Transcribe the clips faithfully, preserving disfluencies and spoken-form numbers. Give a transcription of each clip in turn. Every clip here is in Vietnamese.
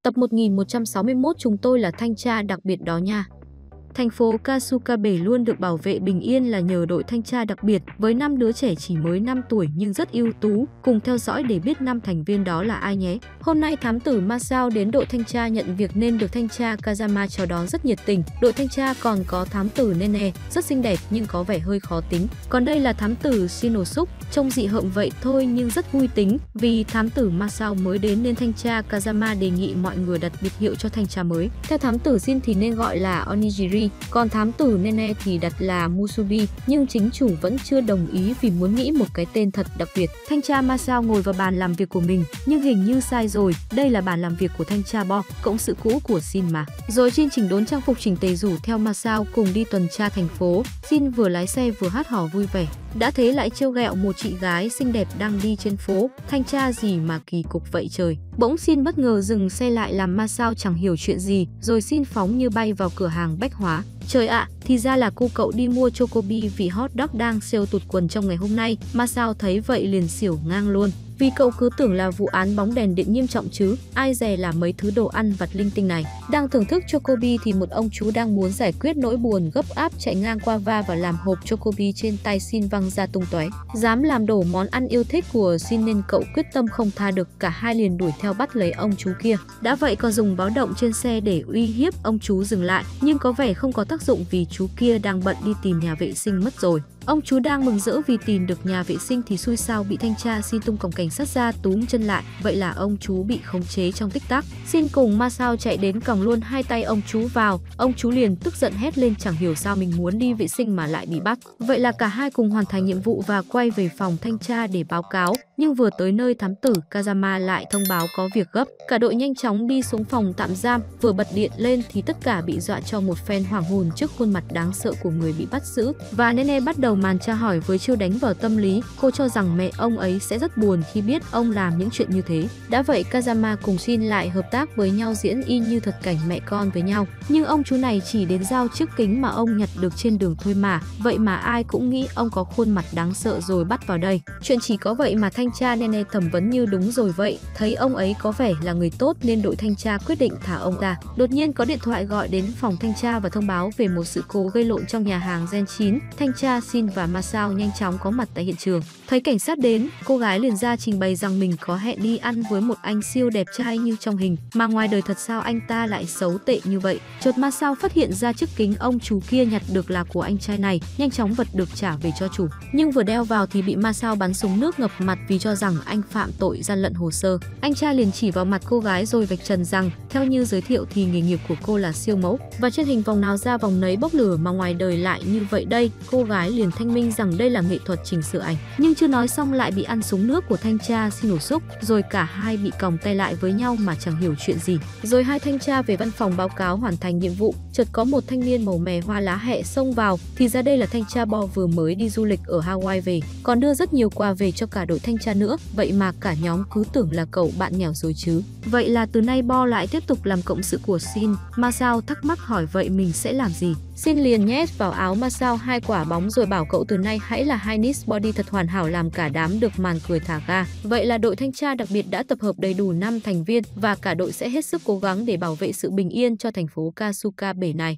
Tập một nghìn một trăm sáu mươi mốt chúng tôi là thanh tra đặc biệt đó nha. Thành phố Kasukabe luôn được bảo vệ bình yên là nhờ đội thanh tra đặc biệt với năm đứa trẻ chỉ mới năm tuổi nhưng rất ưu tú, cùng theo dõi để biết năm thành viên đó là ai nhé. Hôm nay thám tử Masao đến đội thanh tra nhận việc nên được thanh tra Kazama chào đón rất nhiệt tình. Đội thanh tra còn có thám tử Nene, rất xinh đẹp nhưng có vẻ hơi khó tính. Còn đây là thám tử Shinosuke, trông dị hợm vậy thôi nhưng rất vui tính. Vì thám tử Masao mới đến nên thanh tra Kazama đề nghị mọi người đặt biệt hiệu cho thanh tra mới. Theo thám tử Shin thì nên gọi là Onigiri, còn thám tử Nene thì đặt là Musubi, nhưng chính chủ vẫn chưa đồng ý vì muốn nghĩ một cái tên thật đặc biệt. Thanh tra Masao ngồi vào bàn làm việc của mình, nhưng hình như sai rồi, đây là bàn làm việc của thanh tra Bo, cộng sự cũ của Shin mà. Rồi Shin chỉnh đốn trang phục chỉnh tề rủ theo Masao cùng đi tuần tra thành phố. Shin vừa lái xe vừa hát hò vui vẻ. Đã thế lại trêu ghẹo một chị gái xinh đẹp đang đi trên phố, thanh tra gì mà kỳ cục vậy trời. Bỗng Shin bất ngờ dừng xe lại làm Masao chẳng hiểu chuyện gì, rồi Shin phóng như bay vào cửa hàng bách hóa. Trời ạ, à, thì ra là cô cậu đi mua chocobi vì hot dog đang sale tụt quần trong ngày hôm nay. Masao thấy vậy liền xỉu ngang luôn. Vì cậu cứ tưởng là vụ án bóng đèn điện nghiêm trọng chứ, ai dè là mấy thứ đồ ăn vặt linh tinh này. Đang thưởng thức chocobi thì một ông chú đang muốn giải quyết nỗi buồn gấp áp chạy ngang qua va và làm hộp chocobi trên tay Shin văng ra tung tóe. Dám làm đổ món ăn yêu thích của Shin nên cậu quyết tâm không tha được, cả hai liền đuổi theo bắt lấy ông chú kia. Đã vậy còn dùng báo động trên xe để uy hiếp ông chú dừng lại, nhưng có vẻ không có tác dụng vì chú kia đang bận đi tìm nhà vệ sinh mất rồi. Ông chú đang mừng rỡ vì tìm được nhà vệ sinh thì xui sao bị thanh tra Shin tung cổng cảnh sát ra túm chân lại, vậy là ông chú bị khống chế trong tích tắc. Shin cùng Masao chạy đến còng luôn hai tay ông chú vào, ông chú liền tức giận hét lên chẳng hiểu sao mình muốn đi vệ sinh mà lại bị bắt. Vậy là cả hai cùng hoàn thành nhiệm vụ và quay về phòng thanh tra để báo cáo, nhưng vừa tới nơi thám tử Kazama lại thông báo có việc gấp. Cả đội nhanh chóng đi xuống phòng tạm giam, vừa bật điện lên thì tất cả bị dọa cho một phen hoảng hồn trước khuôn mặt đáng sợ của người bị bắt giữ. Và Nene bắt đầu màn tra hỏi với chiêu đánh vào tâm lý, cô cho rằng mẹ ông ấy sẽ rất buồn khi biết ông làm những chuyện như thế. Đã vậy Kazama cùng Shin lại hợp tác với nhau diễn y như thật cảnh mẹ con với nhau. Nhưng ông chú này chỉ đến giao chiếc kính mà ông nhặt được trên đường thôi mà, vậy mà ai cũng nghĩ ông có khuôn mặt đáng sợ rồi bắt vào đây. Chuyện chỉ có vậy mà thanh tra Nene thẩm vấn như đúng rồi vậy, thấy ông ấy có vẻ là người tốt nên đội thanh tra quyết định thả ông ra. Đột nhiên có điện thoại gọi đến phòng thanh tra và thông báo về một sự cố gây lộn trong nhà hàng Gen chín. Thanh tra Shin và Masao nhanh chóng có mặt tại hiện trường. Thấy cảnh sát đến, cô gái liền ra trình bày rằng mình có hẹn đi ăn với một anh siêu đẹp trai như trong hình, mà ngoài đời thật sao anh ta lại xấu tệ như vậy. Chợt Masao phát hiện ra chiếc kính ông chú kia nhặt được là của anh trai này, nhanh chóng vật được trả về cho chủ. Nhưng vừa đeo vào thì bị Masao bắn súng nước ngập mặt vì cho rằng anh phạm tội gian lận hồ sơ. Anh trai liền chỉ vào mặt cô gái rồi vạch trần rằng theo như giới thiệu thì nghề nghiệp của cô là siêu mẫu, và trên hình vòng nào ra vòng nấy bốc lửa mà ngoài đời lại như vậy đây. Cô gái liền thanh minh rằng đây là nghệ thuật chỉnh sửa ảnh, nhưng chưa nói xong lại bị ăn súng nước của thanh tra Shinosuke, rồi cả hai bị còng tay lại với nhau mà chẳng hiểu chuyện gì. Rồi hai thanh tra về văn phòng báo cáo hoàn thành nhiệm vụ, chợt có một thanh niên màu mè hoa lá hẹ xông vào, thì ra đây là thanh tra Bo vừa mới đi du lịch ở Hawaii về, còn đưa rất nhiều quà về cho cả đội thanh tra nữa, vậy mà cả nhóm cứ tưởng là cậu bạn nghèo rồi chứ. Vậy là từ nay Bo lại tiếp tục làm cộng sự của Shin. Masao thắc mắc hỏi vậy mình sẽ làm gì? Shin liền nhét vào áo Masao hai quả bóng rồi bảo cậu từ nay hãy là hai nice body thật hoàn hảo, làm cả đám được màn cười thả ga. Vậy là đội thanh tra đặc biệt đã tập hợp đầy đủ năm thành viên và cả đội sẽ hết sức cố gắng để bảo vệ sự bình yên cho thành phố Kasukabe này.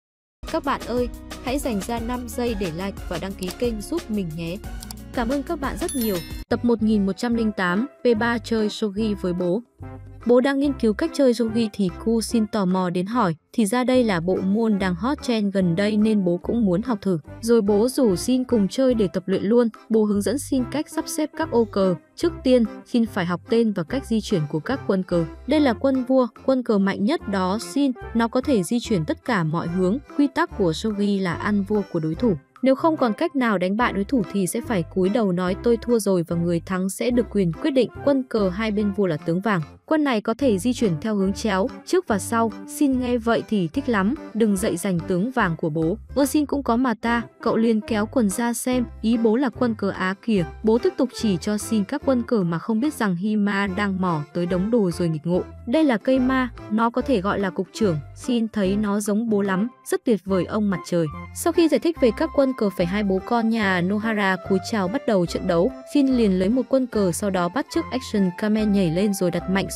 Các bạn ơi, hãy dành ra năm giây để like và đăng ký kênh giúp mình nhé. Cảm ơn các bạn rất nhiều. Tập một nghìn một trăm lẻ tám, P ba chơi shogi với bố. Bố đang nghiên cứu cách chơi shogi thì cu Shin tò mò đến hỏi, thì ra đây là bộ môn đang hot trend gần đây nên bố cũng muốn học thử. Rồi bố rủ Shin cùng chơi để tập luyện luôn. Bố hướng dẫn Shin cách sắp xếp các ô cờ. Trước tiên, Shin phải học tên và cách di chuyển của các quân cờ. Đây là quân vua, quân cờ mạnh nhất đó Shin, nó có thể di chuyển tất cả mọi hướng. Quy tắc của shogi là ăn vua của đối thủ. Nếu không còn cách nào đánh bại đối thủ thì sẽ phải cúi đầu nói tôi thua rồi và người thắng sẽ được quyền quyết định. Quân cờ hai bên vua là tướng vàng. Quân này có thể di chuyển theo hướng chéo, trước và sau. Shin nghe vậy thì thích lắm, đừng dậy giành tướng vàng của bố. Ơ Shin cũng có mà ta, cậu liền kéo quần ra xem, ý bố là quân cờ Á kìa. Bố tiếp tục chỉ cho Shin các quân cờ mà không biết rằng Hima đang mò tới đống đồ rồi nghịch ngộ. Đây là cây ma, nó có thể gọi là cục trưởng. Shin thấy nó giống bố lắm, rất tuyệt vời ông mặt trời. Sau khi giải thích về các quân cờ phải hai bố con nhà Nohara cúi chào bắt đầu trận đấu. Shin liền lấy một quân cờ, sau đó bắt chước action Kamen nhảy lên rồi đặt mạnh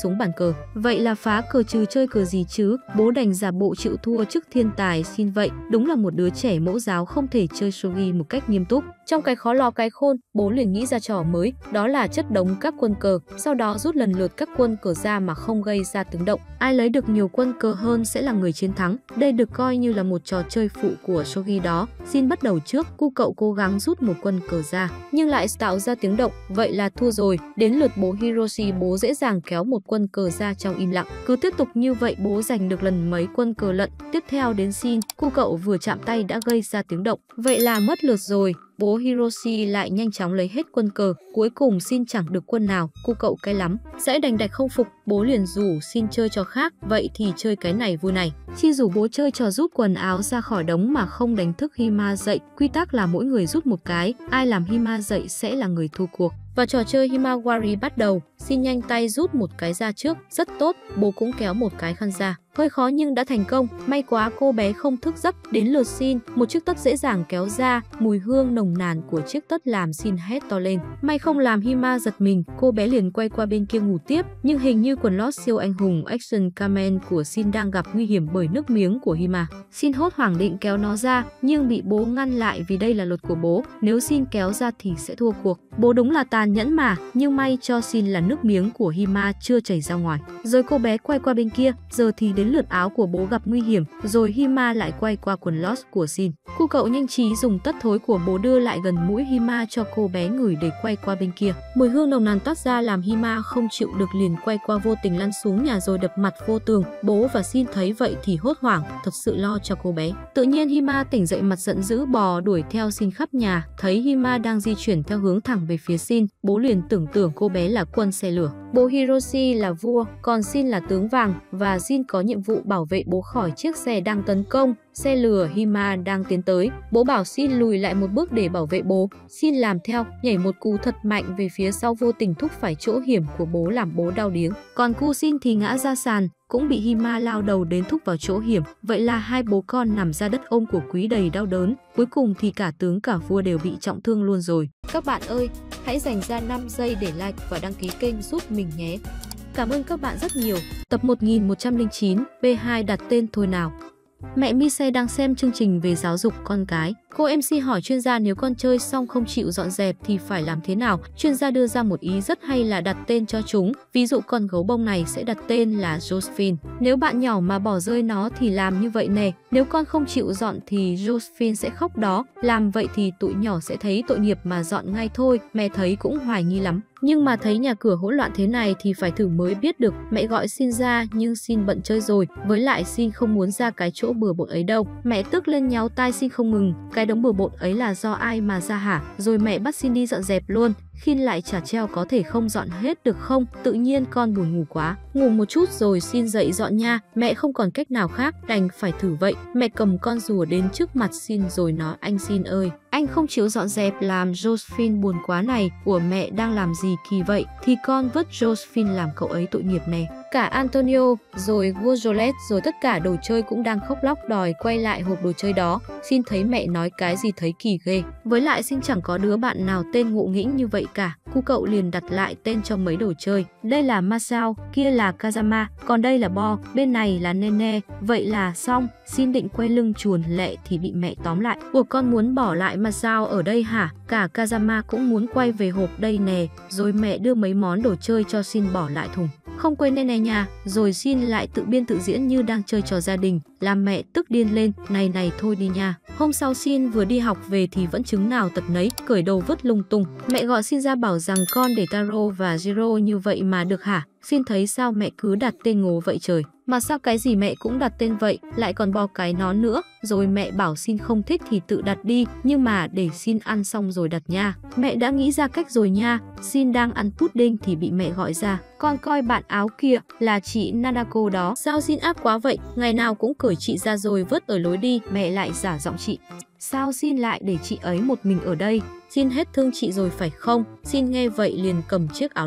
xuống bàn cờ. Vậy là phá cờ trừ chơi cờ gì chứ? Bố đành giả bộ chịu thua trước thiên tài Shin vậy. Đúng là một đứa trẻ mẫu giáo không thể chơi shogi một cách nghiêm túc. Trong cái khó lò cái khôn, bố liền nghĩ ra trò mới, đó là chất đống các quân cờ, sau đó rút lần lượt các quân cờ ra mà không gây ra tiếng động. Ai lấy được nhiều quân cờ hơn sẽ là người chiến thắng. Đây được coi như là một trò chơi phụ của shogi đó. Shin bắt đầu trước, cu cậu cố gắng rút một quân cờ ra, nhưng lại tạo ra tiếng động, vậy là thua rồi. Đến lượt bố Hiroshi, bố dễ dàng kéo một quân cờ ra trong im lặng. Cứ tiếp tục như vậy bố giành được lần mấy quân cờ lận. Tiếp theo đến Shin, cu cậu vừa chạm tay đã gây ra tiếng động, vậy là mất lượt rồi. Bố Hiroshi lại nhanh chóng lấy hết quân cờ, cuối cùng Shin chẳng được quân nào, cu cậu cay lắm, sẽ đành đạch không phục, bố liền rủ Shin chơi trò khác, vậy thì chơi cái này vui này. Shin rủ bố chơi trò rút quần áo ra khỏi đống mà không đánh thức Hima dậy, quy tắc là mỗi người rút một cái, ai làm Hima dậy sẽ là người thua cuộc. Và trò chơi Himawari bắt đầu, Shin nhanh tay rút một cái ra trước, rất tốt, bố cũng kéo một cái khăn ra. Hơi khó nhưng đã thành công, may quá cô bé không thức giấc. Đến lượt Shin, một chiếc tất dễ dàng kéo ra, mùi hương nồng nàn của chiếc tất làm Shin hét to lên. May không làm Hima giật mình, cô bé liền quay qua bên kia ngủ tiếp, nhưng hình như quần lót siêu anh hùng Action Kamen của Shin đang gặp nguy hiểm bởi nước miếng của Hima. Shin hốt hoảng định kéo nó ra, nhưng bị bố ngăn lại vì đây là luật của bố, nếu Shin kéo ra thì sẽ thua cuộc. Bố đúng là tàn nhẫn mà, nhưng may cho Shin là nước miếng của Hima chưa chảy ra ngoài. Rồi cô bé quay qua bên kia, giờ thì đến lượt áo của bố gặp nguy hiểm, rồi Hima lại quay qua quần lót của Shin. Cu cậu nhanh trí dùng tất thối của bố đưa lại gần mũi Hima cho cô bé ngửi để quay qua bên kia. Mùi hương nồng nàn toát ra làm Hima không chịu được liền quay qua vô tình lăn xuống nhà rồi đập mặt vô tường. Bố và Shin thấy vậy thì hốt hoảng, thật sự lo cho cô bé. Tự nhiên Hima tỉnh dậy mặt giận dữ bò đuổi theo Shin khắp nhà, thấy Hima đang di chuyển theo hướng thẳng về phía Shin, bố liền tưởng tưởng cô bé là quân xe lửa. Bố Hiroshi là vua, còn Shin là tướng vàng và Shin có nhiệm vụ bảo vệ bố khỏi chiếc xe đang tấn công. Xe lửa Hima đang tiến tới, bố bảo Shin lùi lại một bước để bảo vệ bố. Shin làm theo, nhảy một cú thật mạnh về phía sau vô tình thúc phải chỗ hiểm của bố làm bố đau điếng. Còn cu Shin thì ngã ra sàn, cũng bị Hima lao đầu đến thúc vào chỗ hiểm. Vậy là hai bố con nằm ra đất ôm của quý đầy đau đớn. Cuối cùng thì cả tướng cả vua đều bị trọng thương luôn rồi. Các bạn ơi, hãy dành ra năm giây để like và đăng ký kênh giúp mình nhé. Cảm ơn các bạn rất nhiều. Tập một nghìn một trăm lẻ chín, B hai đặt tên thôi nào. Mẹ Mise đang xem chương trình về giáo dục con cái. Cô em xê hỏi chuyên gia nếu con chơi xong không chịu dọn dẹp thì phải làm thế nào. Chuyên gia đưa ra một ý rất hay là đặt tên cho chúng. Ví dụ con gấu bông này sẽ đặt tên là Josephine. Nếu bạn nhỏ mà bỏ rơi nó thì làm như vậy nè. Nếu con không chịu dọn thì Josephine sẽ khóc đó. Làm vậy thì tụi nhỏ sẽ thấy tội nghiệp mà dọn ngay thôi. Mẹ thấy cũng hoài nghi lắm. Nhưng mà thấy nhà cửa hỗn loạn thế này thì phải thử mới biết được. Mẹ gọi Shin ra nhưng Shin bận chơi rồi. Với lại Shin không muốn ra cái chỗ bừa bộn ấy đâu. Mẹ tức lên nhéo tai Shin không ngừng. Cái đống bừa bộn ấy là do ai mà ra hả? Rồi mẹ bắt Shin đi dọn dẹp luôn. Shin lại chả treo có thể không dọn hết được không? Tự nhiên con buồn ngủ quá. Ngủ một chút rồi Shin dậy dọn nha. Mẹ không còn cách nào khác, đành phải thử vậy. Mẹ cầm con rùa đến trước mặt Shin rồi nói: anh Shin ơi, anh không chịu dọn dẹp làm Josephine buồn quá này. Của mẹ đang làm gì kỳ vậy? Thì con vứt Josephine làm cậu ấy tội nghiệp nè. Cả Antonio, rồi Gojolet, rồi tất cả đồ chơi cũng đang khóc lóc đòi quay lại hộp đồ chơi đó. Shin thấy mẹ nói cái gì thấy kỳ ghê. Với lại Shin chẳng có đứa bạn nào tên ngộ nghĩnh như vậy cả. Cu cậu liền đặt lại tên cho mấy đồ chơi. Đây là Masao, kia là Kazama, còn đây là Bo, bên này là Nene. Vậy là xong. Shin định quay lưng chuồn lẹ thì bị mẹ tóm lại. Ủa con muốn bỏ lại Masao ở đây hả? Cả Kazama cũng muốn quay về hộp đây nè. Rồi mẹ đưa mấy món đồ chơi cho Shin bỏ lại thùng. Không quên Nene nha. Rồi Shin lại tự biên tự diễn như đang chơi trò gia đình, làm mẹ tức điên lên. Này này thôi đi nha. Hôm sau Shin vừa đi học về thì vẫn chứng nào tật nấy, cởi đồ vứt lung tung. Mẹ gọi Shin ra bảo rằng con để Taro và Jiro như vậy mà được hả? Shin thấy sao mẹ cứ đặt tên ngố vậy trời. Mà sao cái gì mẹ cũng đặt tên vậy, lại còn bo cái nó nữa. Rồi mẹ bảo Shin không thích thì tự đặt đi, nhưng mà để Shin ăn xong rồi đặt nha. Mẹ đã nghĩ ra cách rồi nha. Shin đang ăn pudding thì bị mẹ gọi ra. Con coi bạn áo kia là chị Nanako đó. Sao Shin ác quá vậy? Ngày nào cũng cởi chị ra rồi vứt ở lối đi. Mẹ lại giả giọng chị. Sao Shin lại để chị ấy một mình ở đây? Shin hết thương chị rồi phải không? Shin nghe vậy liền cầm chiếc áo lên.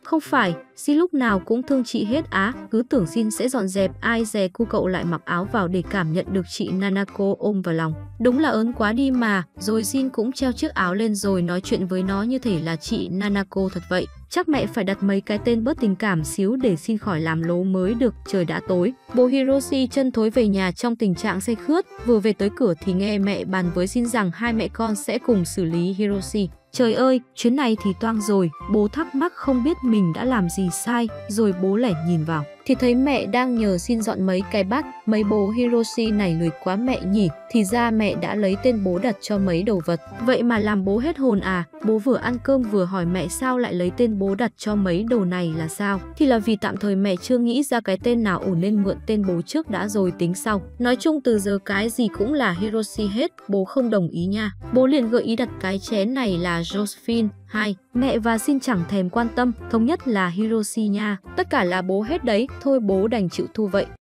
Không phải, Jin lúc nào cũng thương chị hết á, cứ tưởng Jin sẽ dọn dẹp, ai dè cu cậu lại mặc áo vào để cảm nhận được chị Nanako ôm vào lòng. Đúng là ớn quá đi mà, rồi Jin cũng treo chiếc áo lên rồi nói chuyện với nó như thể là chị Nanako thật vậy. Chắc mẹ phải đặt mấy cái tên bớt tình cảm xíu để xin khỏi làm lố mới được, trời đã tối. Bố Hiroshi chân thối về nhà trong tình trạng say khướt, vừa về tới cửa thì nghe mẹ bàn với Jin rằng hai mẹ con sẽ cùng xử lý Hiroshi. Trời ơi, chuyến này thì toang rồi, bố thắc mắc không biết mình đã làm gì sai, rồi bố lẻn nhìn vào thì thấy mẹ đang nhờ xin dọn mấy cái bát. Mấy bố Hiroshi này lười quá mẹ nhỉ, thì ra mẹ đã lấy tên bố đặt cho mấy đồ vật. Vậy mà làm bố hết hồn à, bố vừa ăn cơm vừa hỏi mẹ sao lại lấy tên bố đặt cho mấy đồ này là sao. Thì là vì tạm thời mẹ chưa nghĩ ra cái tên nào ổn nên mượn tên bố trước đã rồi tính sau. Nói chung từ giờ cái gì cũng là Hiroshi hết, bố không đồng ý nha. Bố liền gợi ý đặt cái chén này là Josephine. Hai, mẹ và Jin chẳng thèm quan tâm, thống nhất là Hiroshi nha. Tất cả là bố hết đấy, thôi bố đành chịu thua vậy.